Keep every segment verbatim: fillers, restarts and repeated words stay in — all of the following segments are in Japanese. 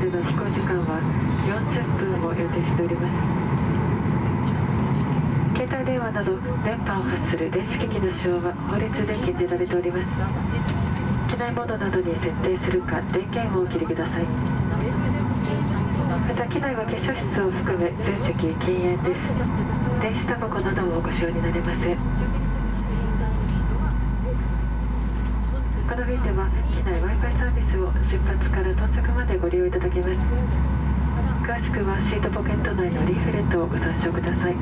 での飛行時間はよんじゅっぷんを予定しております。携帯電話など電波を発する電子機器の使用は法律で禁じられております。機内モードなどに設定するか電源をお切りください。また機内は化粧室を含め全席禁煙です。電子タバコなどもご使用になれません。この便では機内 Wi-Fi サービスを出発から到着までご利用いただけます。詳しくはシートポケット内のリーフレットをご参照ください。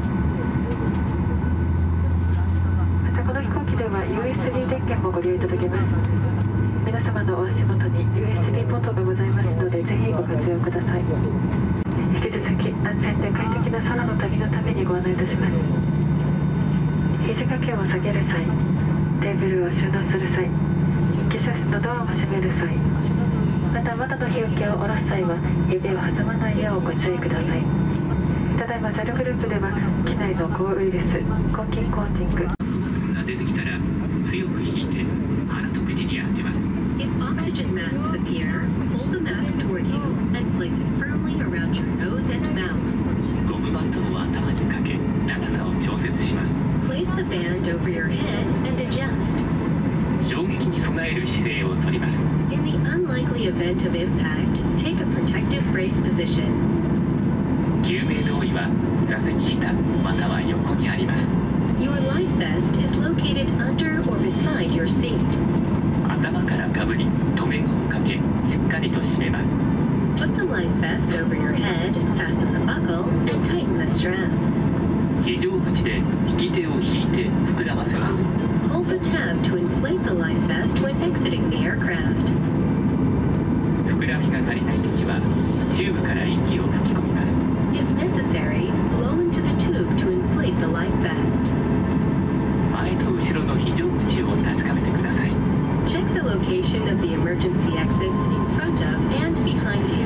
またこの飛行機では ユーエスビー 電源もご利用いただけます。皆様のお足元に ユーエスビー ポートがございますので、ぜひご活用ください。引き続き安全で快適な空の旅のためにご案内いたします。肘掛けを下げる際、テーブルを収納する際、化粧室のドアを閉める際、また窓の日よけを下ろす際は指を挟まないようご注意ください。ただいま ジャル グループでは機内の抗ウイルス抗菌コーティング酸素マスクが出てきたら強く引いて鼻と口に当てます。 If oxygen masks appear, hold the mask toward you and place it firmly around your nose and mouth. ゴムバンドを頭にかけ長さを調節します。 Place the band over your head and adjust. 衝撃に備える姿勢をとります。 In the unlikely event of impact, take a protective brace position. 救命胴衣は座席下または横にあります。 Your life vest is located under or beside your seat. 頭からかぶり留め具をかけしっかりと締めます。 Put the life vest over your head, fasten the buckle, and tighten the strap. 非常口で引き手を引いて膨らませます。 Hold the tab to inflate the life vest when exiting the aircraft. 膨らみが足りないときはチューブから息を吹き込みます。 If necessary, blow into the tube to inflate the life vest. 前と後ろの非常口を確かめてください。 Check the location of the emergency exits in front of and behind you.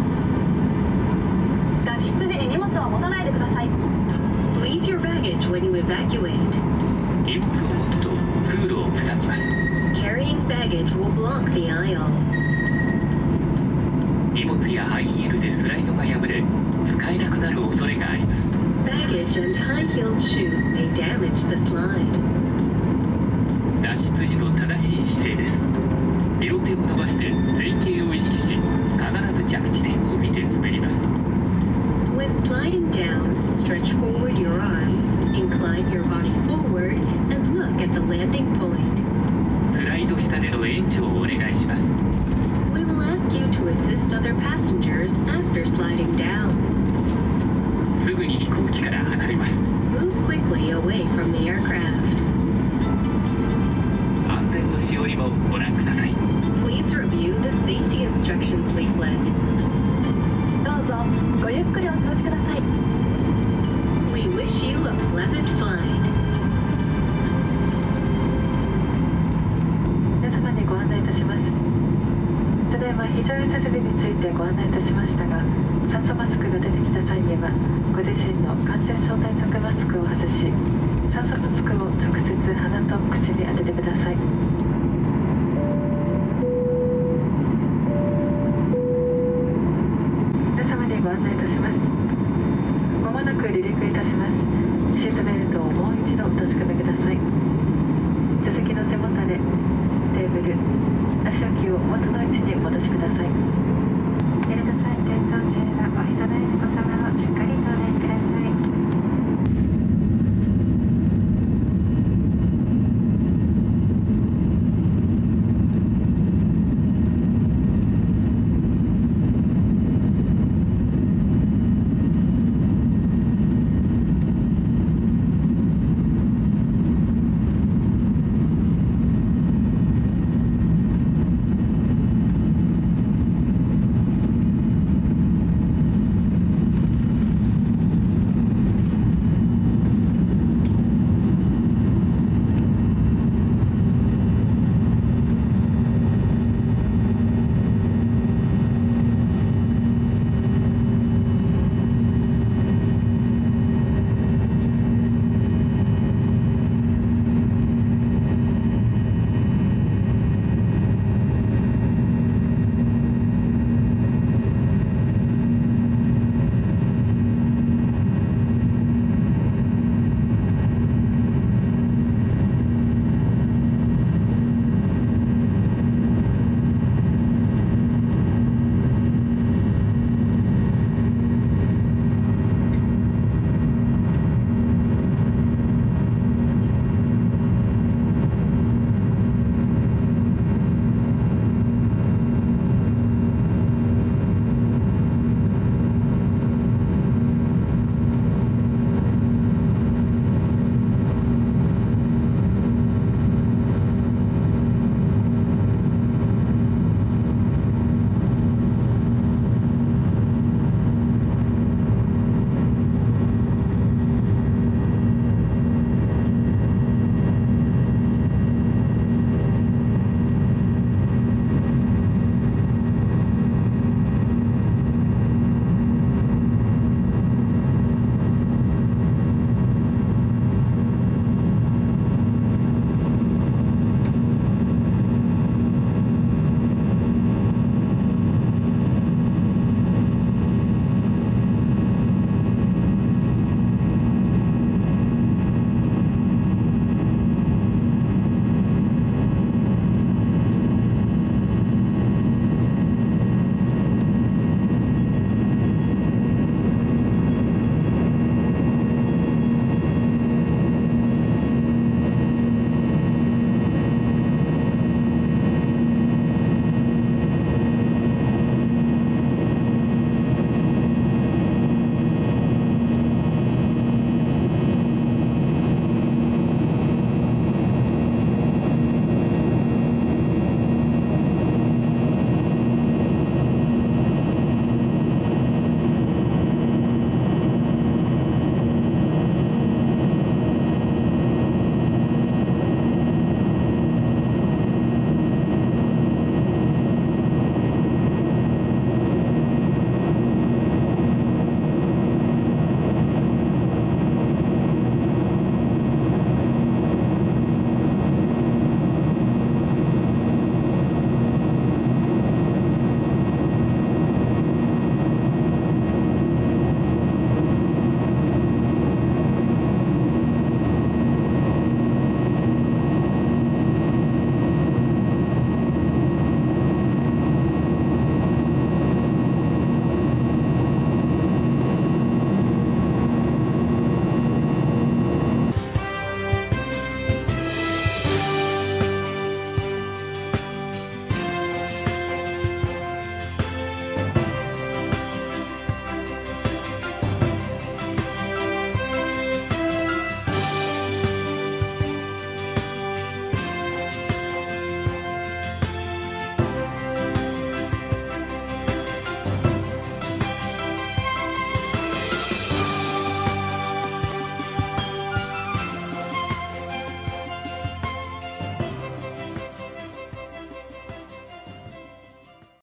脱出時に荷物は持たないでください。 Leave your baggage when you evacuate. 荷物を持つと通路を塞ぎます。 Carrying baggage will block the aisle. 荷物やハイヒールでスライドが破れ使えなくなる恐れがあります。 Baggage and high-heeled shoes may damage the slide. 脱出時の正しい姿勢です。両手を伸ばして前傾を意識し、必ず着地点を見て滑ります。 When sliding down, stretch forward your arms, incline your body forward, and look at the landing point. スライド下での援助をお願いします。 We will ask you to assist other passengers after sliding down. すぐに飛行機から離れます。 Move quickly away from the aircraft. 安全のしおりもご覧ください。 Please review the safety instructions leaflet. どうぞごゆっくりお過ごしください。 We wish you a pleasant flight. 皆様にご案内いたします。ただいま非常用設備についてご案内いたしましたが、酸素マスクが出てきた際にはご自身の感染症対策マスクを外し、酸素マスクを直接鼻と口に当ててください。皆様にご案内いたします。